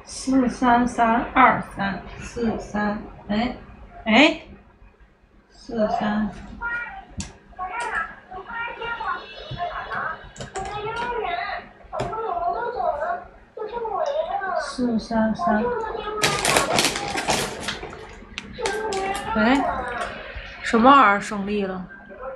4332343，哎，43。433，哎，什么玩意儿胜利了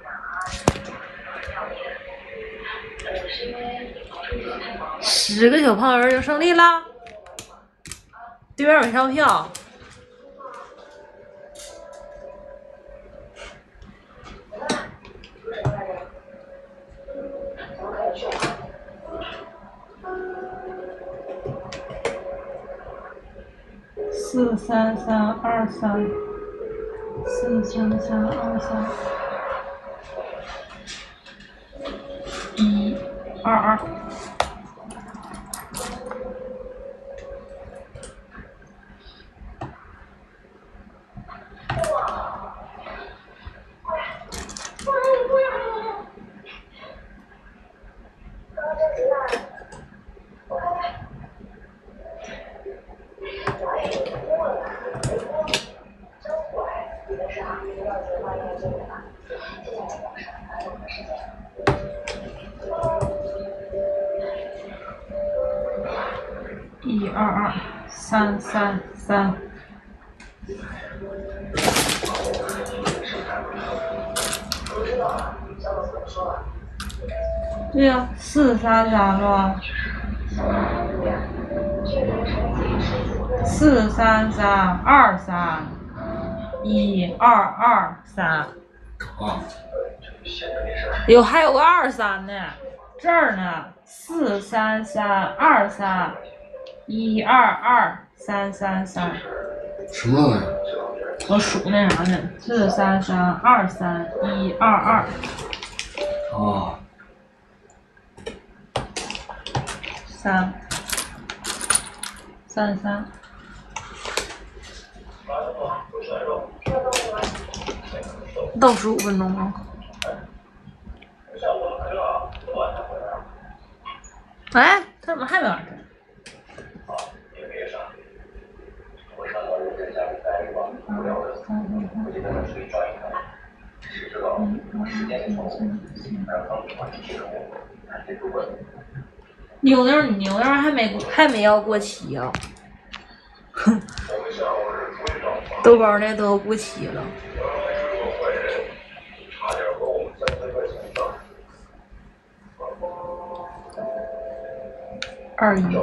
？10个小胖人就胜利了，对面没上票。43323，43323，122。122，333。对呀，433了。43323，12223。还有个23呢，这儿呢。43323，1222333。 什么玩意儿？ 我数那啥呢？43323，122。 啊。 333。倒15分钟了。哎，他怎么还没完事？牛牛还没要过期啊！哼，豆包那都要过期了。21。